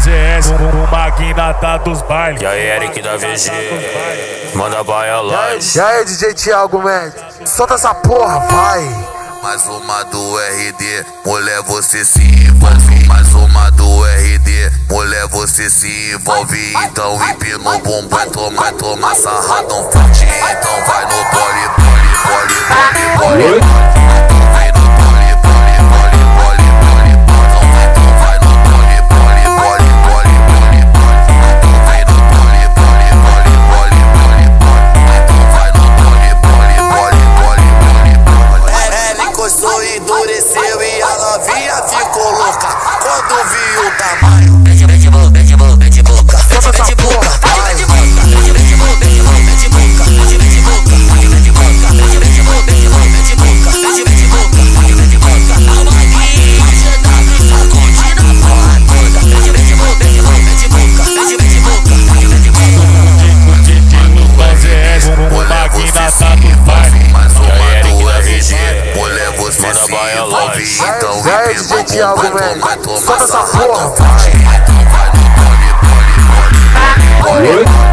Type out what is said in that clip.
ZS, o magnata dos bailes. E aí, Eric da VG, manda baia lá. E aí, DJ Thiago Mendes, solta essa porra, vai. Mais uma do RD, mulher você se envolve. Mais uma do RD, mulher você se envolve. Então empina o bumbum, vai tomar sarradão forte. Então vai no boli, boli, boli, boli, boli. Endureceu e a novinha ficou louca quando viu o tamanho. Mete boca, mete boca, mete boca, mete boca, mete boca, mete boca, mete boca, mete boca, mete boca, mete boca, mete boca, mete boca. A Magrinho já tá me sacudindo a porra toda. Mete boca, mete boca, mete boca, mete boca. Lucão ZS, o magnata dos bailes. Mais uma do RG, mulher você manda baia lá. então E aí, DJ Thiago Mendes, solta essa sarradão porra, forte. Então vai no boli, boli, boli, boli, boli.